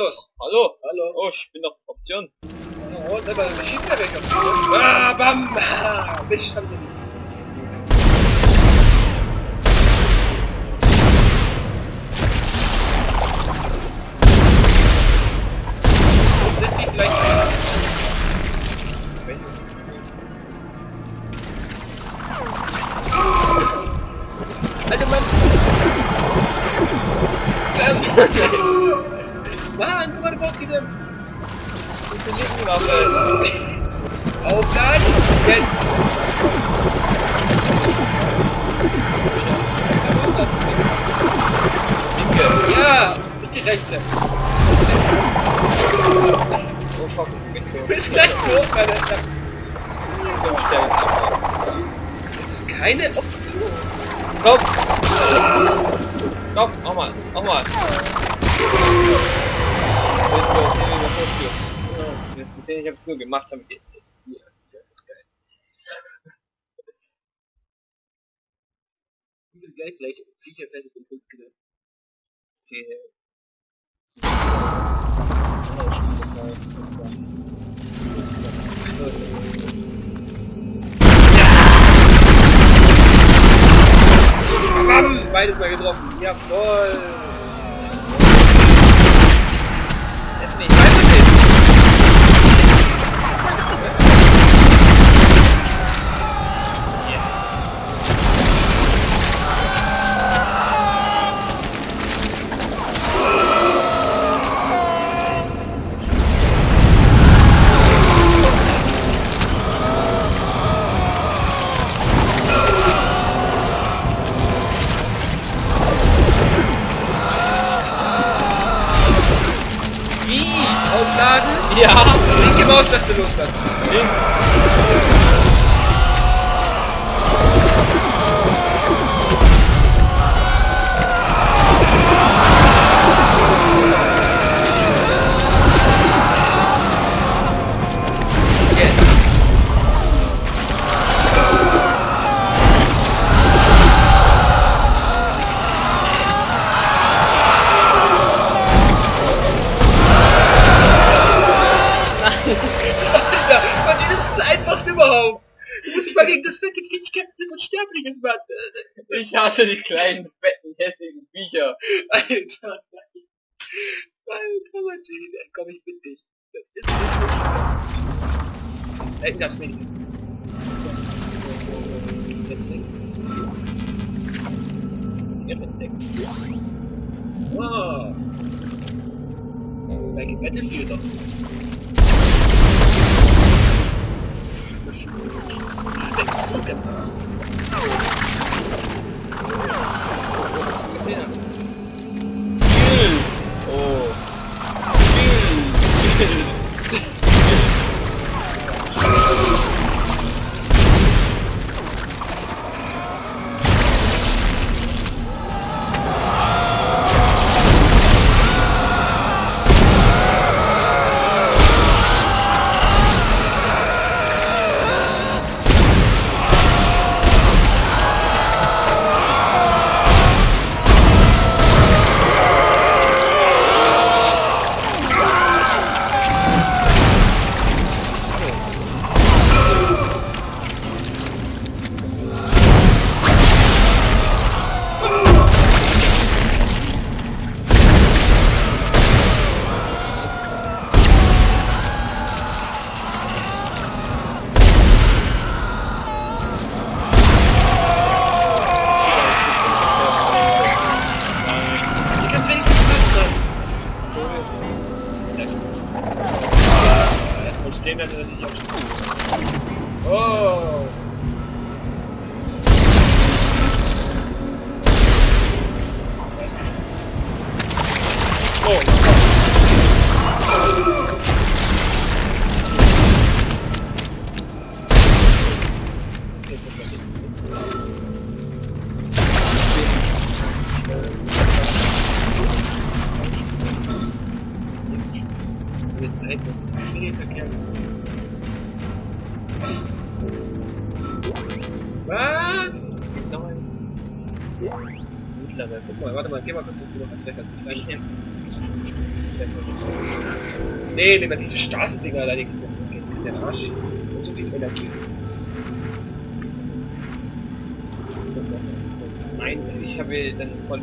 los. Hallo? Hallo. Oh, ich bin auf Option. Oh, und aber wir schießen ja weg auf die. Ah, bam! Ah, Mist, haben wir nicht. Sind die gleich? Alter, Mann! Mann, guck mal, du brauchst diese... Aufladen! Jetzt! Ja! Nicht die rechte! Oh, fuck, Bis gleich so, meine Herren! Das ist keine Option! Stopp! Stopp! Nochmal! Nochmal! Jetzt gesehen, ich hab's nur gemacht, damit jetzt. Ja, das ist geil. Ich bin gleich Viecher fertig und 5 gedacht. Okay. Bam! Beides mal getroffen. Jawohl! Jetzt nicht. Weiter nicht. Aufladen? Ja! Linke Maustaste loslassen. Überhaupt! Du musst dich mal gegen das fette Kichkämpfen und Sterbliches machen. Ich hasse die kleinen, fetten, hässlichen Viecher. Alter, nein. Alter, Martin, komm, ich bitte dich. Das ist nicht so schlimm. Da hinten darfst du nicht. Jetzt links. Hier entdeckt. Wow. Da geht Battlefield doch. Oh. Stehen dann nicht auf. Oh! Was? Mittlerweile. Guck mal, warte mal, geh mal kurz noch an Stecker. Nee, lieber diese Straßendinger da, die gehen der Arsch. Und so viel Energie. Meins, ich habe dann voll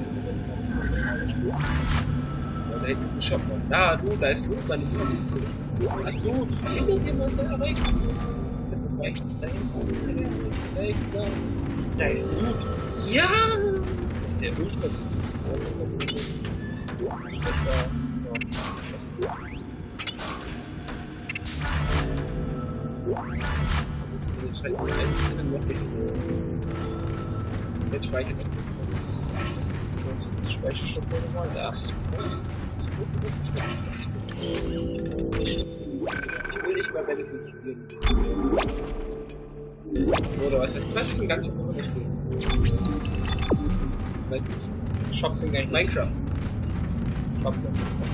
da hinten einen Shop. Da, du, da ist Loot, meine Mutter ist Loot. Ach du, hinter dir mal da rechts. Rechts, da hinten. Rechts, da. Da ist Loot. Ja! Der Loot kommt. Jetzt speichert das. Speicherstoff nochmal. Da. Ich will nicht mal Battlefield spielen. Oder was? Das ist ein ganz anderes Spiel. Shopping gleich Minecraft. Shopping.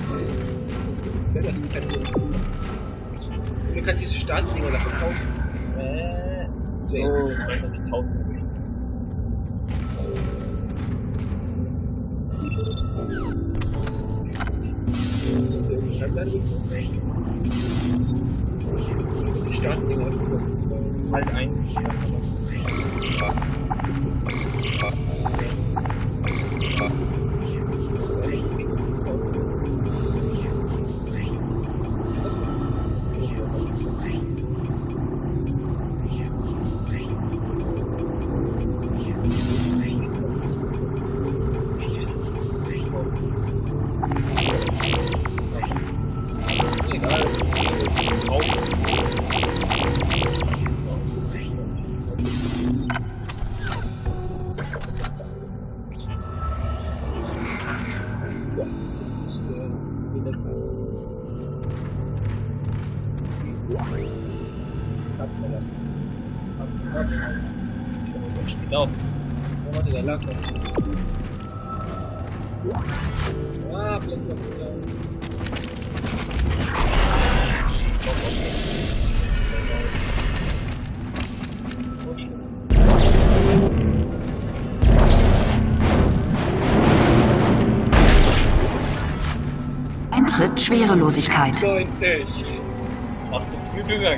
Du kannst diese Startdinger da verkaufen. So, 1000. Die Startdinger, halt 1. Genau. Warte, der lag noch. Ah, vielleicht noch wieder. Eintritt Schwerelosigkeit. 90. Ach, so viel gegangen.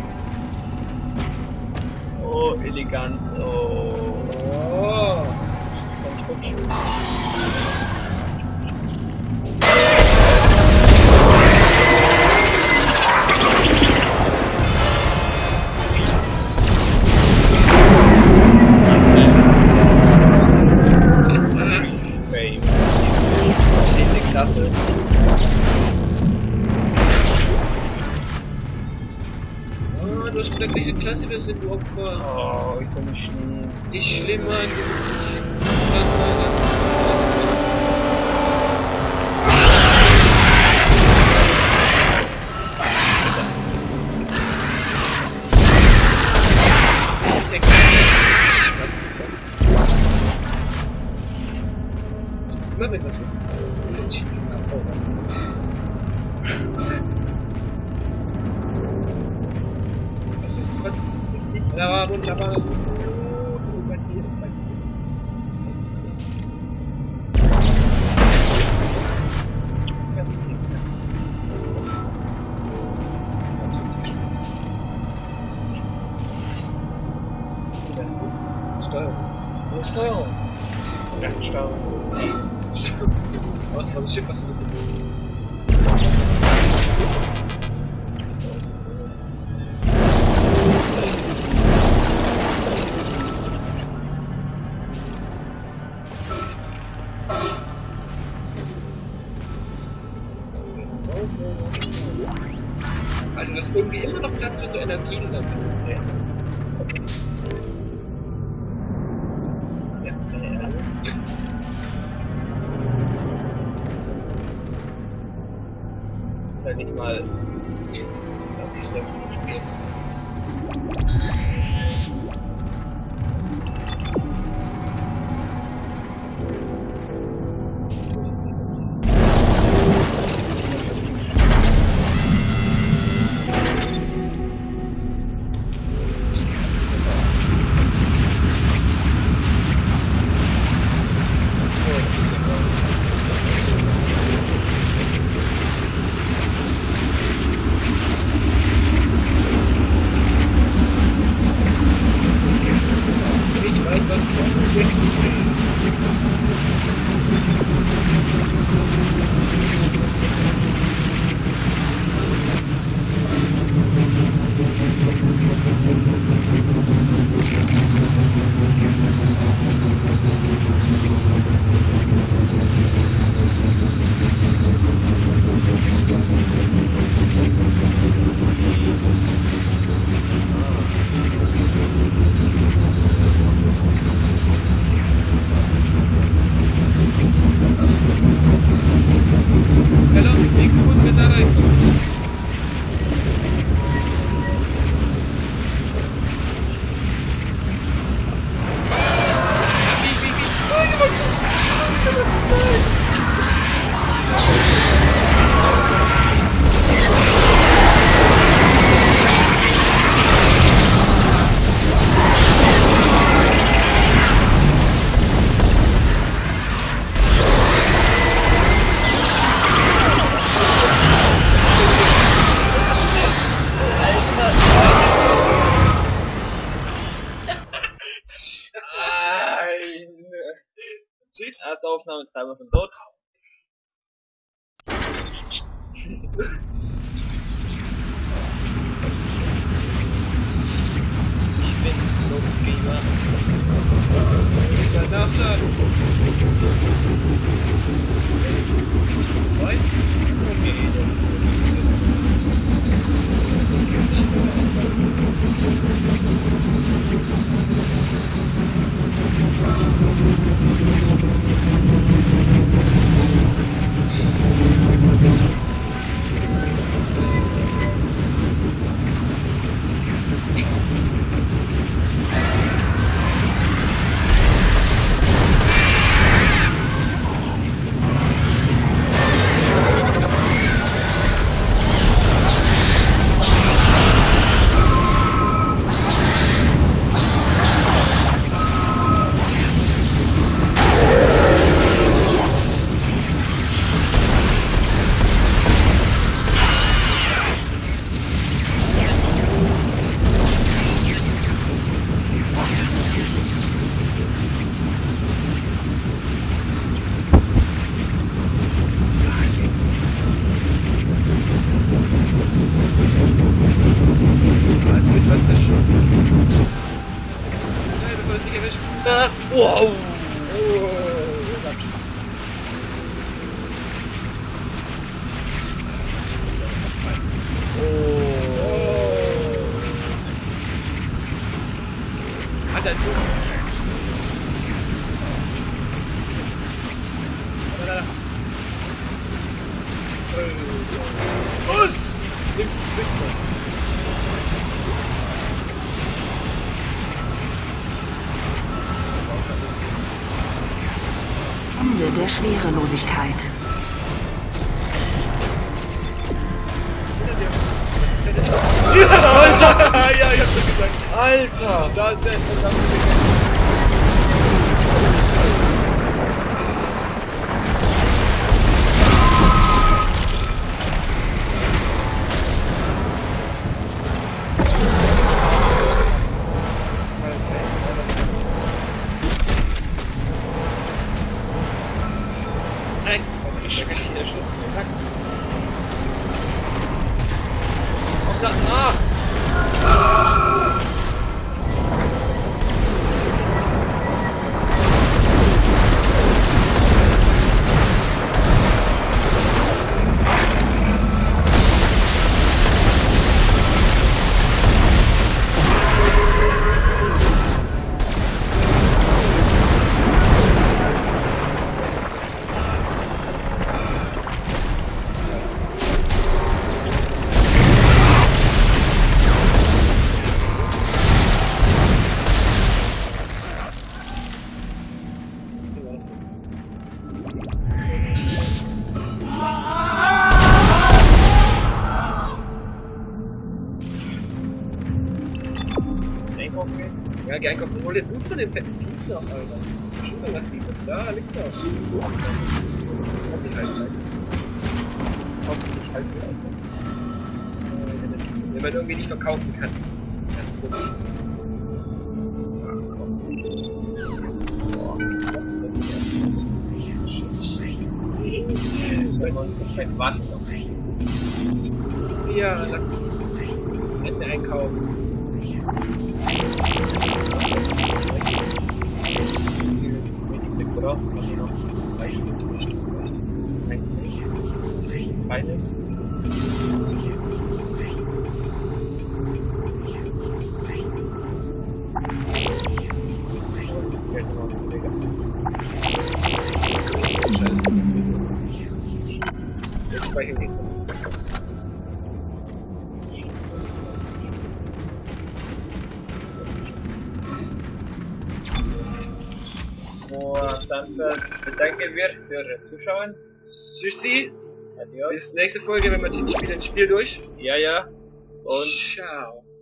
Oh, elegant. Oh. Oh. Klasse. Oh, du hast gesagt, welche Klasse das sind, du Opfer. Oh, ist doch nicht schlimm. Nicht schlimm, Mann. Immer wenn das ist. Ja, wunderbar. Steuerung. Ja, Steuerung. Was war das Schiff, was du also das ist irgendwie immer noch Platz für so Energien dann. Ja, ist halt nicht mal spielen. Vielleicht was erste Aufnahme, zweimal von dort. Ich bin so prima. wieder nachladen. Weiß? Wow! Alter, was? Ende der Schwerelosigkeit. Ja, ich hab das gesagt. Alter, da ist der verdammte. Ja, gern kommt. Hol den Blut von dem fetten Vieh noch, Alter. Schön, was liegt das da? Liegt da. Hoffentlich halt gleich. Hoffentlich halt gleich. Wenn man irgendwie nicht verkaufen kann. Ja, komm. Monsterfett, warte noch. Ja, lass Ende einkaufen. Die Cross haben wir noch 3 Stück bestimmt. Eins nicht. Beides. Jetzt speichern wir. Und dann bedanken wir für das Zuschauen. Tschüssi. Adios. Bis nächste Folge, wenn wir das Spiel durch. Ja, ja. Und ciao.